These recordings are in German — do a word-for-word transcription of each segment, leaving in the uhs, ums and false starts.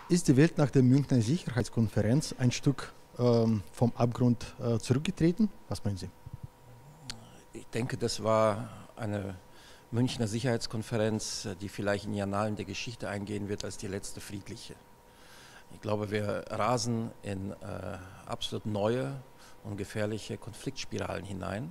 Ist die Welt nach der Münchner Sicherheitskonferenz ein Stück ähm, vom Abgrund äh, zurückgetreten? Was meinen Sie? Ich denke, das war eine Münchner Sicherheitskonferenz, die vielleicht in die Annalen der Geschichte eingehen wird als die letzte friedliche. Ich glaube, wir rasen in äh, absolut neue und gefährliche Konfliktspiralen hinein.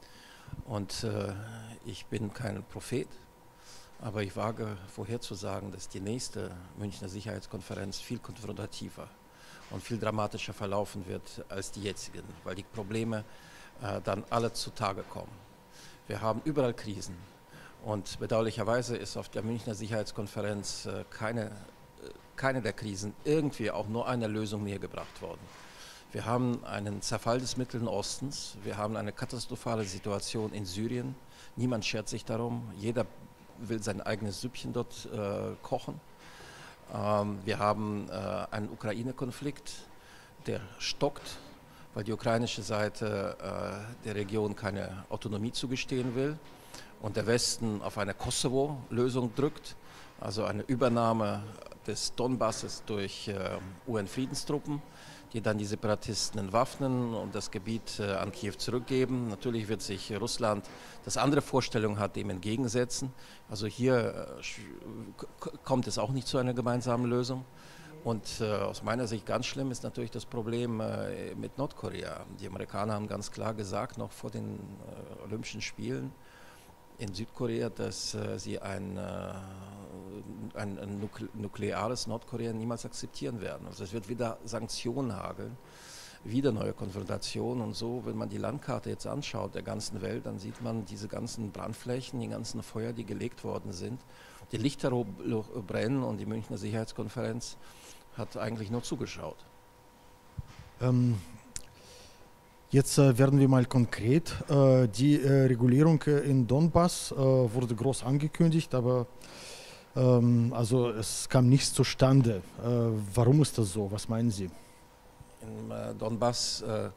Und äh, ich bin kein Prophet, aber ich wage vorherzusagen, dass die nächste Münchner Sicherheitskonferenz viel konfrontativer und viel dramatischer verlaufen wird als die jetzigen, weil die Probleme äh, dann alle zutage kommen. Wir haben überall Krisen und bedauerlicherweise ist auf der Münchner Sicherheitskonferenz äh, keine, äh, keine der Krisen irgendwie auch nur einer Lösung näher gebracht worden. Wir haben einen Zerfall des Mittleren Ostens, wir haben eine katastrophale Situation in Syrien, niemand schert sich darum, jeder will sein eigenes Süppchen dort äh, kochen. Ähm, wir haben äh, einen Ukraine-Konflikt, der stockt, weil die ukrainische Seite äh, der Region keine Autonomie zugestehen will und der Westen auf eine Kosovo-Lösung drückt, also eine Übernahme des Donbasses durch äh, U N-Friedenstruppen, die dann die Separatisten entwaffnen und das Gebiet äh, an Kiew zurückgeben. Natürlich wird sich Russland, das andere Vorstellungen hat, dem entgegensetzen. Also hier äh, kommt es auch nicht zu einer gemeinsamen Lösung. Und äh, aus meiner Sicht ganz schlimm ist natürlich das Problem äh, mit Nordkorea. Die Amerikaner haben ganz klar gesagt, noch vor den äh, Olympischen Spielen in Südkorea, dass äh, sie ein, äh, ein, ein nukleares Nordkorea niemals akzeptieren werden. Also es wird wieder Sanktionen hageln, wieder neue Konfrontationen und so, wenn man die Landkarte jetzt anschaut der ganzen Welt, dann sieht man diese ganzen Brandflächen, die ganzen Feuer, die gelegt worden sind, die Lichterloh brennen und die Münchner Sicherheitskonferenz hat eigentlich nur zugeschaut. Ähm Jetzt äh, werden wir mal konkret. Äh, die äh, Regulierung äh, in Donbass äh, wurde groß angekündigt, aber ähm, also es kam nichts zustande. Äh, warum ist das so? Was meinen Sie? Im äh, Donbass äh,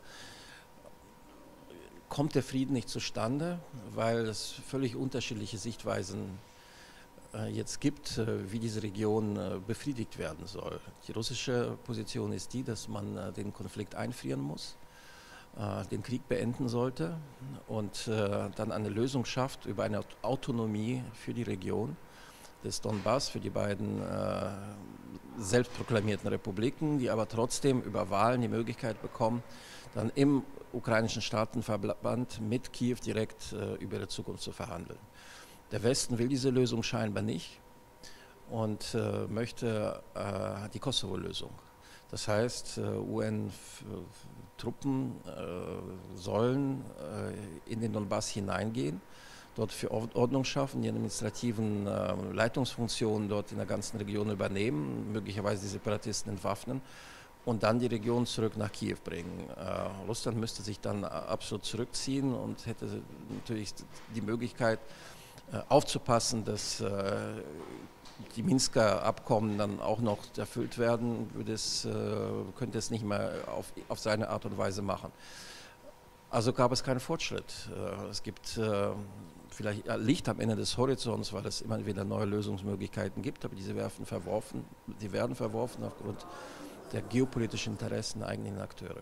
kommt der Frieden nicht zustande, weil es völlig unterschiedliche Sichtweisen äh, jetzt gibt, äh, wie diese Region äh, befriedigt werden soll. Die russische Position ist die, dass man äh, den Konflikt einfrieren muss, den Krieg beenden sollte und äh, dann eine Lösung schafft über eine Autonomie für die Region des Donbass, für die beiden äh, selbstproklamierten Republiken, die aber trotzdem über Wahlen die Möglichkeit bekommen, dann im ukrainischen Staatenverband mit Kiew direkt äh, über ihre Zukunft zu verhandeln. Der Westen will diese Lösung scheinbar nicht und äh, möchte äh, die Kosovo-Lösung. Das heißt, U N-Truppen äh, sollen äh, in den Donbass hineingehen, dort für Ordnung schaffen, die administrativen äh, Leitungsfunktionen dort in der ganzen Region übernehmen, möglicherweise die Separatisten entwaffnen und dann die Region zurück nach Kiew bringen. Äh, Russland müsste sich dann absolut zurückziehen und hätte natürlich die Möglichkeit äh, aufzupassen, dass äh, die Minsker Abkommen dann auch noch erfüllt werden, würde es, äh, könnte es nicht mehr auf, auf seine Art und Weise machen. Also gab es keinen Fortschritt. Äh, es gibt äh, vielleicht Licht am Ende des Horizonts, weil es immer wieder neue Lösungsmöglichkeiten gibt, aber diese werden verworfen, die werden verworfen aufgrund der geopolitischen Interessen der eigenen Akteure.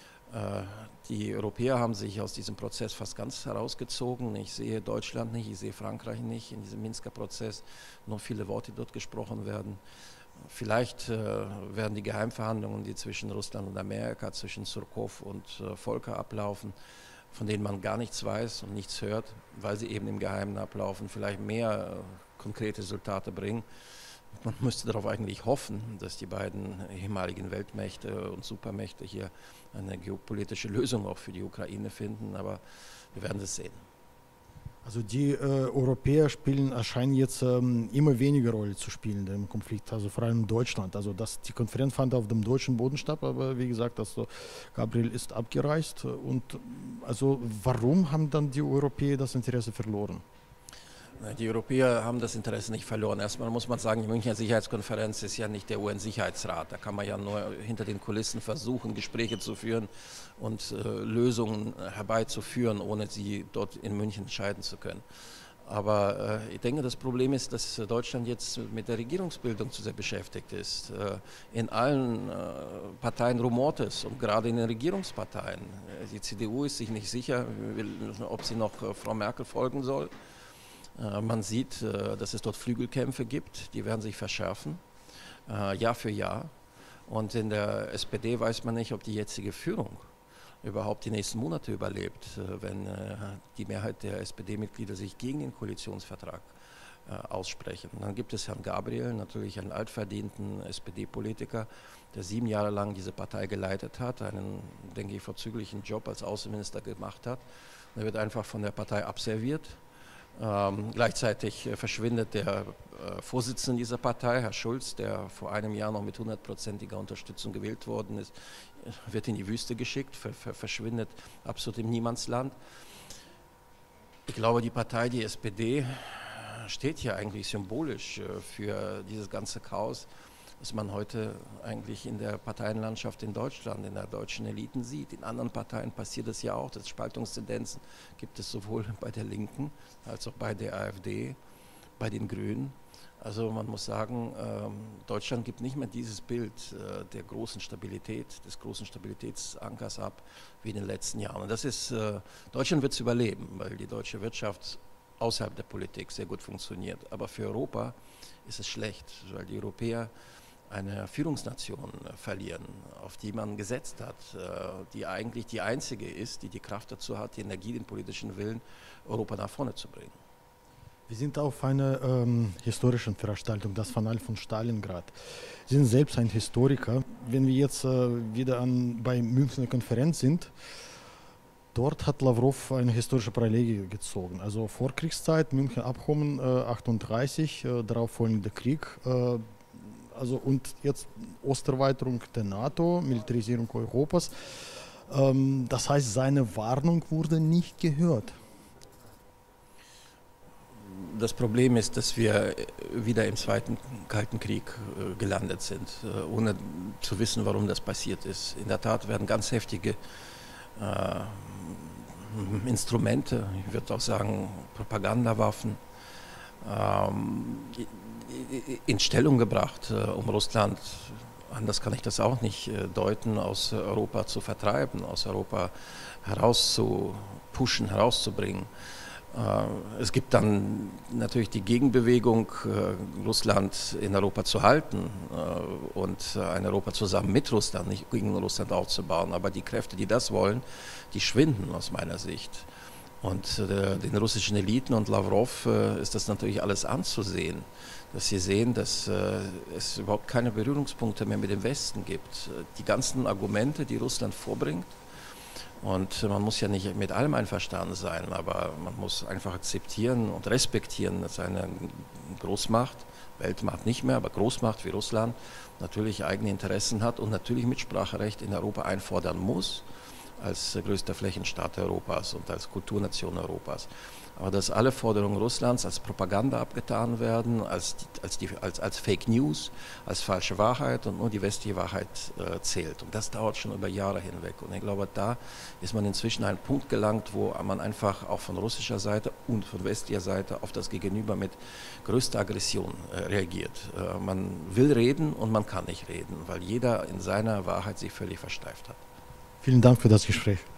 Die Europäer haben sich aus diesem Prozess fast ganz herausgezogen. Ich sehe Deutschland nicht, ich sehe Frankreich nicht in diesem Minsker Prozess. Noch viele Worte dort gesprochen werden. Vielleicht äh, werden die Geheimverhandlungen, die zwischen Russland und Amerika, zwischen Surkov und äh, Volker ablaufen, von denen man gar nichts weiß und nichts hört, weil sie eben im Geheimen ablaufen, vielleicht mehr äh, konkrete Resultate bringen. Man müsste darauf eigentlich hoffen, dass die beiden ehemaligen Weltmächte und Supermächte hier eine geopolitische Lösung auch für die Ukraine finden, aber wir werden es sehen. Also die äh, Europäer spielen, erscheinen jetzt ähm, immer weniger Rolle zu spielen im Konflikt, also vor allem Deutschland. Also das, die Konferenz fand auf dem deutschen Boden statt, aber wie gesagt, also Gabriel ist abgereist. Und also warum haben dann die Europäer das Interesse verloren? Die Europäer haben das Interesse nicht verloren. Erstmal muss man sagen, die Münchner Sicherheitskonferenz ist ja nicht der U N-Sicherheitsrat. Da kann man ja nur hinter den Kulissen versuchen, Gespräche zu führen und äh, Lösungen herbeizuführen, ohne sie dort in München entscheiden zu können. Aber äh, ich denke, das Problem ist, dass Deutschland jetzt mit der Regierungsbildung zu sehr beschäftigt ist. Äh, in allen äh, Parteien rumort es und gerade in den Regierungsparteien. Die C D U ist sich nicht sicher, ob sie noch äh, Frau Merkel folgen soll. Äh, man sieht, äh, dass es dort Flügelkämpfe gibt, die werden sich verschärfen, äh, Jahr für Jahr. Und in der S P D weiß man nicht, ob die jetzige Führung überhaupt die nächsten Monate überlebt, wenn äh, die Mehrheit der S P D-Mitglieder sich gegen den Koalitionsvertrag äh, aussprechen. Und dann gibt es Herrn Gabriel, natürlich einen altverdienten S P D-Politiker, der sieben Jahre lang diese Partei geleitet hat, einen, denke ich, vorzüglichen Job als Außenminister gemacht hat. Und er wird einfach von der Partei abserviert. Ähm, gleichzeitig äh, verschwindet der äh, Vorsitzende dieser Partei, Herr Schulz, der vor einem Jahr noch mit hundertprozentiger Unterstützung gewählt worden ist, wird in die Wüste geschickt, ver ver verschwindet absolut im Niemandsland. Ich glaube, die Partei, die S P D, steht hier eigentlich symbolisch äh, für dieses ganze Chaos, das man heute eigentlich in der Parteienlandschaft in Deutschland, in der deutschen Eliten sieht. In anderen Parteien passiert es ja auch, dass Spaltungstendenzen gibt es sowohl bei der Linken als auch bei der AfD, bei den Grünen. Also man muss sagen, ähm, Deutschland gibt nicht mehr dieses Bild äh, der großen Stabilität, des großen Stabilitätsankers ab wie in den letzten Jahren. Und das ist, äh, Deutschland wird es überleben, weil die deutsche Wirtschaft außerhalb der Politik sehr gut funktioniert. Aber für Europa ist es schlecht, weil die Europäer eine Führungsnation verlieren, auf die man gesetzt hat, die eigentlich die einzige ist, die die Kraft dazu hat, die Energie, den politischen Willen, Europa nach vorne zu bringen. Wir sind auf einer ähm, historischen Veranstaltung, das Fanal von Stalingrad. Sie sind selbst ein Historiker. Wenn wir jetzt äh, wieder an, bei Münchner Konferenz sind, dort hat Lavrov eine historische Parallele gezogen. Also Vorkriegszeit, Münchner Abkommen äh, achtunddreißig, äh, darauf folgender Krieg. Äh, Also und jetzt Osterweiterung der NATO, Militarisierung Europas. Ähm, das heißt, seine Warnung wurde nicht gehört. Das Problem ist, dass wir wieder im Zweiten Kalten Krieg äh, gelandet sind, äh, ohne zu wissen, warum das passiert ist. In der Tat werden ganz heftige äh, Instrumente, ich würde auch sagen Propagandawaffen, ähm, in Stellung gebracht, um Russland, anders kann ich das auch nicht deuten, aus Europa zu vertreiben, aus Europa herauszupushen, herauszubringen. Es gibt dann natürlich die Gegenbewegung, Russland in Europa zu halten und ein Europa zusammen mit Russland, nicht gegen Russland aufzubauen. Aber die Kräfte, die das wollen, die schwinden aus meiner Sicht. Und äh, den russischen Eliten und Lavrov äh, ist das natürlich alles anzusehen, dass sie sehen, dass äh, es überhaupt keine Berührungspunkte mehr mit dem Westen gibt. Die ganzen Argumente, die Russland vorbringt, und man muss ja nicht mit allem einverstanden sein, aber man muss einfach akzeptieren und respektieren, dass eine Großmacht, Weltmacht nicht mehr, aber Großmacht wie Russland natürlich eigene Interessen hat und natürlich Mitspracherecht in Europa einfordern muss, als größter Flächenstaat Europas und als Kulturnation Europas. Aber dass alle Forderungen Russlands als Propaganda abgetan werden, als, als, die, als, als Fake News, als falsche Wahrheit und nur die westliche Wahrheit äh, zählt. Und das dauert schon über Jahre hinweg. Und ich glaube, da ist man inzwischen an einen Punkt gelangt, wo man einfach auch von russischer Seite und von westlicher Seite auf das Gegenüber mit größter Aggression äh, reagiert. Äh, man will reden und man kann nicht reden, weil jeder in seiner Wahrheit sich völlig versteift hat. Vielen Dank für das Gespräch.